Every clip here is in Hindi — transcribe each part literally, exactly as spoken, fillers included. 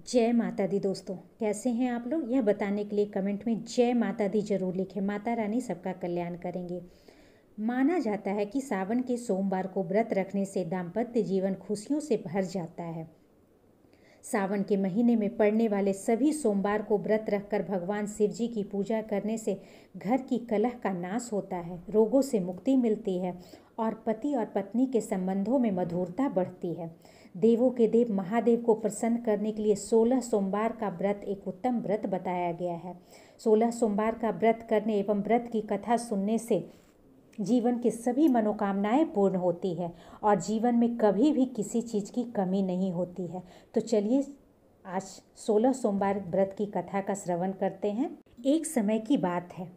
जय माता दी। दोस्तों कैसे हैं आप लोग? यह बताने के लिए कमेंट में जय माता दी जरूर लिखें। माता रानी सबका कल्याण करेंगे। माना जाता है कि सावन के सोमवार को व्रत रखने से दाम्पत्य जीवन खुशियों से भर जाता है। सावन के महीने में पड़ने वाले सभी सोमवार को व्रत रखकर भगवान शिव जी की पूजा करने से घर की कलह का नाश होता है, रोगों से मुक्ति मिलती है और पति और पत्नी के संबंधों में मधुरता बढ़ती है। देवों के देव महादेव को प्रसन्न करने के लिए सोलह सोमवार का व्रत एक उत्तम व्रत बताया गया है। सोलह सोमवार का व्रत करने एवं व्रत की कथा सुनने से जीवन की सभी मनोकामनाएं पूर्ण होती है और जीवन में कभी भी किसी चीज़ की कमी नहीं होती है। तो चलिए आज सोलह सोमवार व्रत की कथा का श्रवण करते हैं। एक समय की बात है,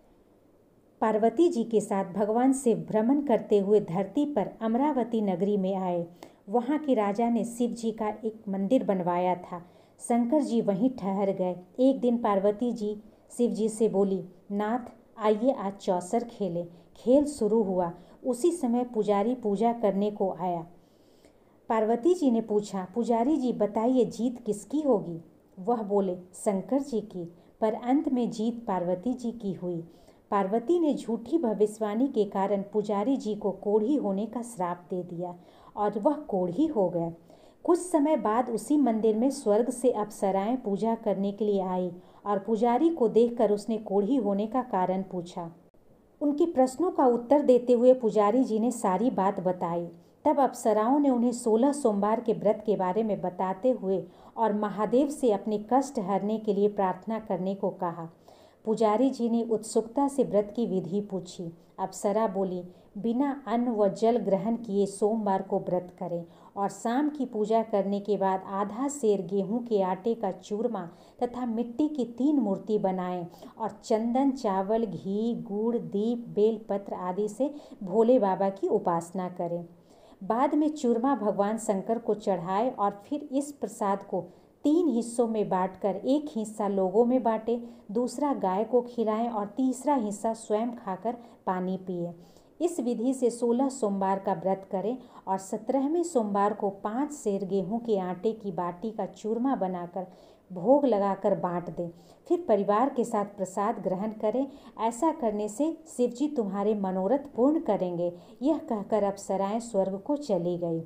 पार्वती जी के साथ भगवान शिव भ्रमण करते हुए धरती पर अमरावती नगरी में आए। वहाँ के राजा ने शिव जी का एक मंदिर बनवाया था। शंकर जी वहीं ठहर गए। एक दिन पार्वती जी शिव जी से बोली, नाथ आइए आज चौसर खेलें। खेल शुरू हुआ। उसी समय पुजारी पूजा करने को आया। पार्वती जी ने पूछा, पुजारी जी बताइए जीत किसकी होगी? वह बोले, शंकर जी की। पर अंत में जीत पार्वती जी की हुई। पार्वती ने झूठी भविष्यवाणी के कारण पुजारी जी को कोढ़ी होने का श्राप दे दिया और वह कोढ़ी हो गए। कुछ समय बाद उसी मंदिर में स्वर्ग से अप्सराएं पूजा करने के लिए आई और पुजारी को देखकर उसने कोढ़ी होने का कारण पूछा। उनके प्रश्नों का उत्तर देते हुए पुजारी जी ने सारी बात बताई। तब अप्सराओं ने उन्हें सोलह सोमवार के व्रत के बारे में बताते हुए और महादेव से अपने कष्ट हरने के लिए प्रार्थना करने को कहा। पुजारी जी ने उत्सुकता से व्रत की विधि पूछी। अप्सरा बोली, बिना अन्न व जल ग्रहण किए सोमवार को व्रत करें और शाम की पूजा करने के बाद आधा सेर गेहूं के आटे का चूरमा तथा मिट्टी की तीन मूर्ति बनाएं और चंदन, चावल, घी, गुड़, दीप, बेलपत्र आदि से भोले बाबा की उपासना करें। बाद में चूरमा भगवान शंकर को चढ़ाएं और फिर इस प्रसाद को तीन हिस्सों में बांटकर एक हिस्सा लोगों में बांटें, दूसरा गाय को खिलाएं और तीसरा हिस्सा स्वयं खाकर पानी पिए। इस विधि से सोलह सोमवार का व्रत करें और सत्रहवें सोमवार को पाँच सेर गेहूं के आटे की बाटी का चूरमा बनाकर भोग लगाकर बांट दें। फिर परिवार के साथ प्रसाद ग्रहण करें। ऐसा करने से शिव जी तुम्हारे मनोरथ पूर्ण करेंगे। यह कहकर अप्सराएं स्वर्ग को चली गई।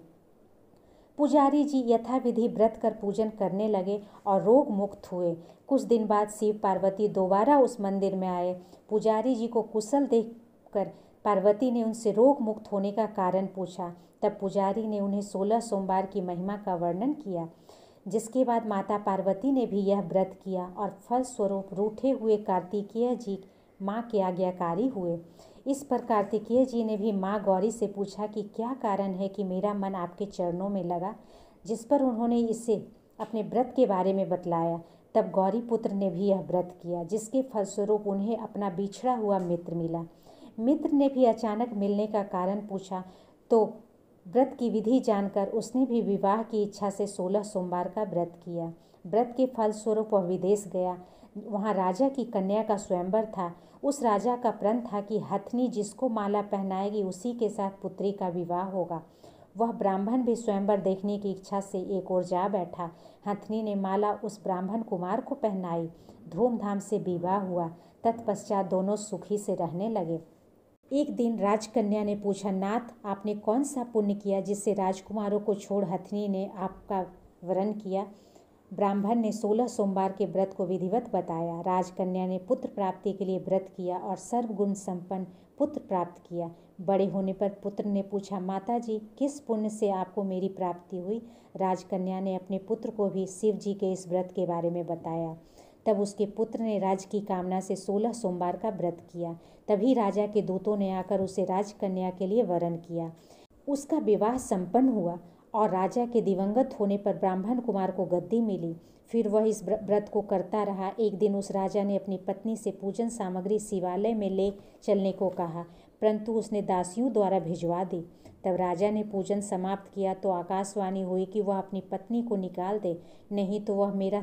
पुजारी जी यथाविधि व्रत कर पूजन करने लगे और रोग मुक्त हुए। कुछ दिन बाद शिव पार्वती दोबारा उस मंदिर में आए। पुजारी जी को कुशल देखकर पार्वती ने उनसे रोग मुक्त होने का कारण पूछा। तब पुजारी ने उन्हें सोलह सोमवार की महिमा का वर्णन किया, जिसके बाद माता पार्वती ने भी यह व्रत किया और फल स्वरूप रूठे हुए कार्तिकेय जी माँ के आज्ञाकारी हुए। इस पर कार्तिकेय जी ने भी माँ गौरी से पूछा कि क्या कारण है कि मेरा मन आपके चरणों में लगा, जिस पर उन्होंने इसे अपने व्रत के बारे में बतलाया। तब गौरी पुत्र ने भी यह व्रत किया, जिसके फलस्वरूप उन्हें अपना बिछड़ा हुआ मित्र मिला। मित्र ने भी अचानक मिलने का कारण पूछा तो व्रत की विधि जानकर उसने भी विवाह की इच्छा से सोलह सोमवार का व्रत किया। व्रत के फलस्वरूप वह विदेश गया। वहाँ राजा की कन्या का स्वयंवर था। उस राजा का प्रण था कि हथनी जिसको माला पहनाएगी उसी के साथ पुत्री का विवाह होगा। वह ब्राह्मण भी स्वयंवर देखने की इच्छा से एक ओर जा बैठा। हथनी ने माला उस ब्राह्मण कुमार को पहनाई। धूमधाम से विवाह हुआ। तत्पश्चात दोनों सुखी से रहने लगे। एक दिन राजकन्या ने पूछा, नाथ आपने कौन सा पुण्य किया जिससे राजकुमारों को छोड़ हथनी ने आपका वरण किया? ब्राह्मण ने सोलह सोमवार के व्रत को विधिवत बताया। राजकन्या ने पुत्र प्राप्ति के लिए व्रत किया और सर्वगुण संपन्न पुत्र प्राप्त किया। बड़े होने पर पुत्र ने पूछा, माता जी किस पुण्य से आपको मेरी प्राप्ति हुई? राजकन्या ने अपने पुत्र को भी शिव जी के इस व्रत के बारे में बताया। तब उसके पुत्र ने राज की कामना से सोलह सोमवार का व्रत किया। तभी राजा के दूतों ने आकर उसे राजकन्या के लिए वरण किया। उसका विवाह संपन्न हुआ और राजा के दिवंगत होने पर ब्राह्मण कुमार को गद्दी मिली। फिर वह इस व्रत को करता रहा। एक दिन उस राजा ने अपनी पत्नी से पूजन सामग्री शिवालय में ले चलने को कहा, परंतु उसने दासियों द्वारा भिजवा दी। तब राजा ने पूजन समाप्त किया तो आकाशवाणी हुई कि वह अपनी पत्नी को निकाल दे, नहीं तो वह मेरा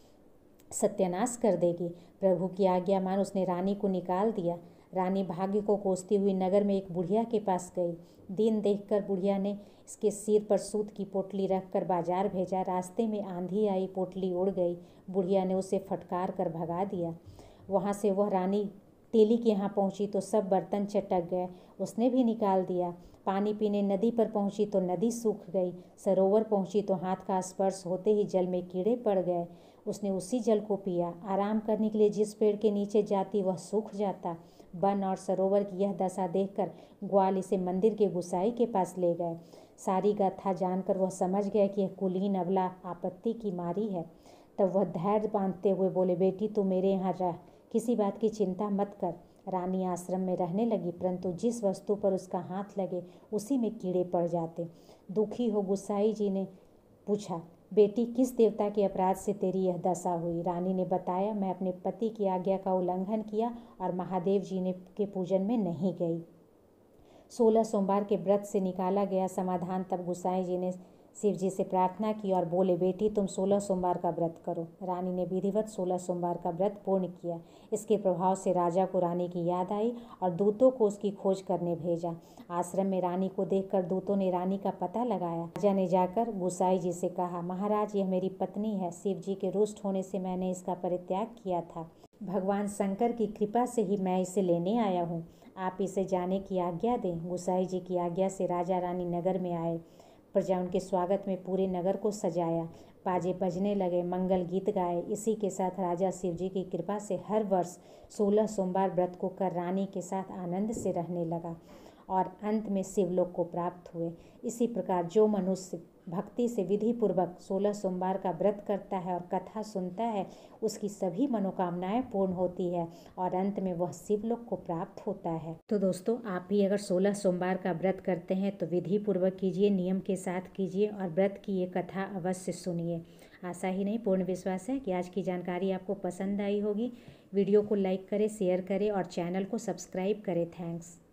सत्यानाश कर देगी। प्रभु की आज्ञा मान उसने रानी को निकाल दिया। रानी भाग्य को कोसती हुई नगर में एक बुढ़िया के पास गई। दिन देखकर बुढ़िया ने इसके सिर पर सूत की पोटली रखकर बाजार भेजा। रास्ते में आंधी आई, पोटली उड़ गई। बुढ़िया ने उसे फटकार कर भगा दिया। वहाँ से वह रानी तेली के यहाँ पहुँची तो सब बर्तन चटक गए, उसने भी निकाल दिया। पानी पीने नदी पर पहुँची तो नदी सूख गई। सरोवर पहुँची तो हाथ का स्पर्श होते ही जल में कीड़े पड़ गए। उसने उसी जल को पिया। आराम करने के लिए जिस पेड़ के नीचे जाती वह सूख जाता। वन और सरोवर की यह दशा देखकर ग्वाल इसे मंदिर के गुसाई के पास ले गए। सारी गाथा जानकर वह समझ गया कि यह कुलीन अबला आपत्ति की मारी है। तब वह धैर्य बांधते हुए बोले, बेटी तू मेरे यहाँ रह, किसी बात की चिंता मत कर। रानी आश्रम में रहने लगी, परंतु जिस वस्तु पर उसका हाथ लगे उसी में कीड़े पड़ जाते। दुखी हो गुसाई जी ने पूछा, बेटी किस देवता के अपराध से तेरी यह दशा हुई? रानी ने बताया, मैं अपने पति की आज्ञा का उल्लंघन किया और महादेव जी ने के पूजन में नहीं गई। सोलह सोमवार के व्रत से निकाला गया समाधान। तब गुसाई जी ने शिव जी से प्रार्थना की और बोले, बेटी तुम सोलह सोमवार का व्रत करो। रानी ने विधिवत सोलह सोमवार का व्रत पूर्ण किया। इसके प्रभाव से राजा को रानी की याद आई और दूतों को उसकी खोज करने भेजा। आश्रम में रानी को देखकर दूतों ने रानी का पता लगाया। राजा ने जाकर गुसाई जी से कहा, महाराज यह मेरी पत्नी है। शिव जी के रुष्ट होने से मैंने इसका परित्याग किया था। भगवान शंकर की कृपा से ही मैं इसे लेने आया हूँ। आप इसे जाने की आज्ञा दें। गुसाई जी की आज्ञा से राजा रानी नगर में आए। प्रजा उनके स्वागत में पूरे नगर को सजाया। बाजे बजने लगे, मंगल गीत गाए। इसी के साथ राजा शिव जी की कृपा से हर वर्ष सोलह सोमवार व्रत को कर रानी के साथ आनंद से रहने लगा और अंत में शिवलोक को प्राप्त हुए। इसी प्रकार जो मनुष्य भक्ति से विधि पूर्वक सोलह सोमवार का व्रत करता है और कथा सुनता है, उसकी सभी मनोकामनाएं पूर्ण होती है और अंत में वह शिवलोक को प्राप्त होता है। तो दोस्तों, आप भी अगर सोलह सोमवार का व्रत करते हैं तो विधि पूर्वक कीजिए, नियम के साथ कीजिए और व्रत की ये कथा अवश्य सुनिए। आशा ही नहीं, पूर्ण विश्वास है कि आज की जानकारी आपको पसंद आई होगी। वीडियो को लाइक करें, शेयर करें और चैनल को सब्सक्राइब करें। थैंक्स।